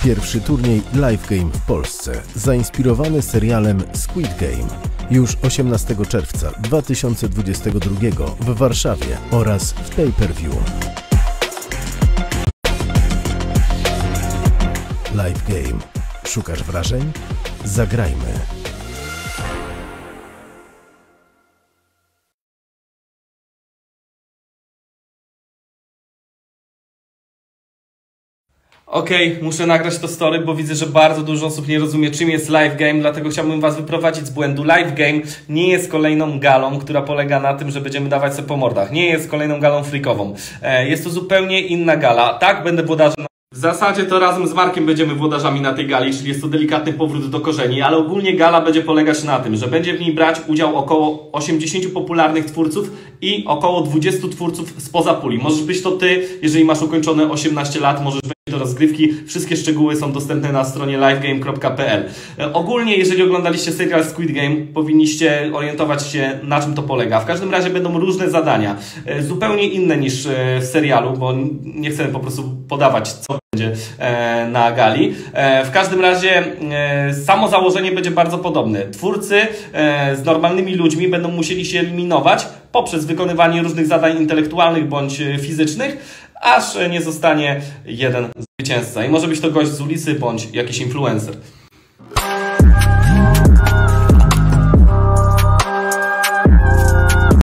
Pierwszy turniej Live Game w Polsce, zainspirowany serialem Squid Game. Już 18 czerwca 2022 w Warszawie oraz w pay-per-view. Live Game. Szukasz wrażeń? Zagrajmy. Okej, muszę nagrać to story, bo widzę, że bardzo dużo osób nie rozumie, czym jest Live Game, dlatego chciałbym Was wyprowadzić z błędu. Live Game nie jest kolejną galą, która polega na tym, że będziemy dawać sobie po mordach. Nie jest kolejną galą freakową. Jest to zupełnie inna gala. Tak, będę włodarzem. W zasadzie to razem z Markiem będziemy włodarzami na tej gali, czyli jest to delikatny powrót do korzeni, ale ogólnie gala będzie polegać na tym, że będzie w niej brać udział około 80 popularnych twórców i około 20 twórców spoza puli. Możesz być to Ty, jeżeli masz ukończone 18 lat, możesz wejść do rozgrywki. Wszystkie szczegóły są dostępne na stronie livegame.pl. Ogólnie, jeżeli oglądaliście serial Squid Game, powinniście orientować się, na czym to polega. W każdym razie będą różne zadania, zupełnie inne niż w serialu, bo nie chcę po prostu podawać, co będzie na gali. W każdym razie samo założenie będzie bardzo podobne. Twórcy z normalnymi ludźmi będą musieli się eliminować poprzez wykonywanie różnych zadań intelektualnych bądź fizycznych, aż nie zostanie jeden zwycięzca. I może być to gość z ulicy bądź jakiś influencer.